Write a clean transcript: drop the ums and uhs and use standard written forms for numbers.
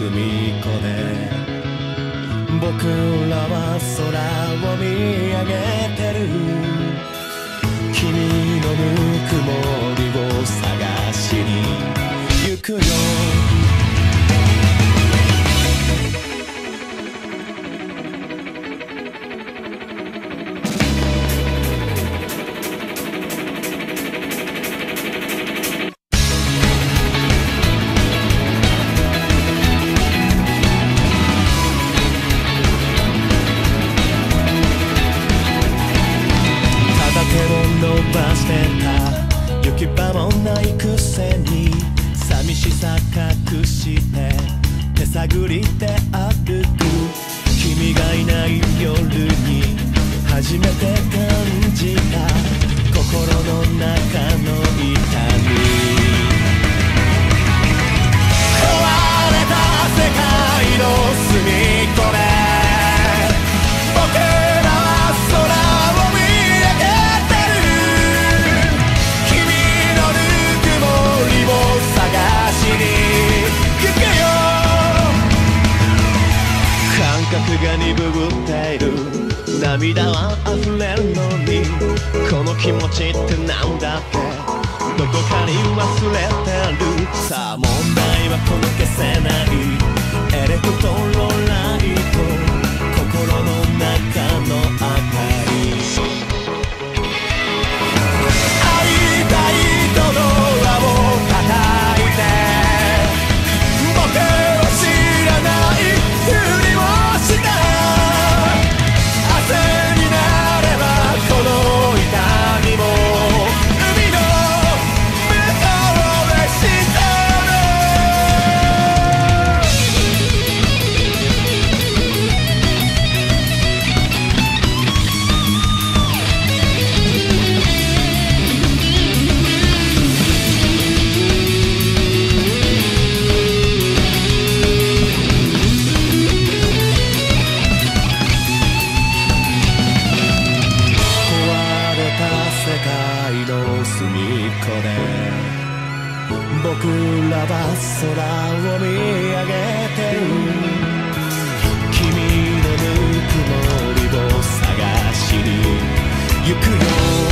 隅っこで僕らは空を見上げてる。君のぬくもりを探しに行くよ。伸ばしてた行き場もないくせに寂しさ隠して手探りで歩く。君がいない夜に初めて感じた心の中の痛み。壊れた世界の隅っこで僕らは空を見上げ感覚が鈍っている。涙は溢れるのにこの気持ちってなんだっけ、どこかに忘れてる。さあ問題はこの消せないエレクトロライト、心の中の明かり。会いたいとドアを叩いて僕を知らないふりをした汗になればこの痛みも海の向こうで沈僕らは空を見上げてる。君のぬくもりを探しに行くよ。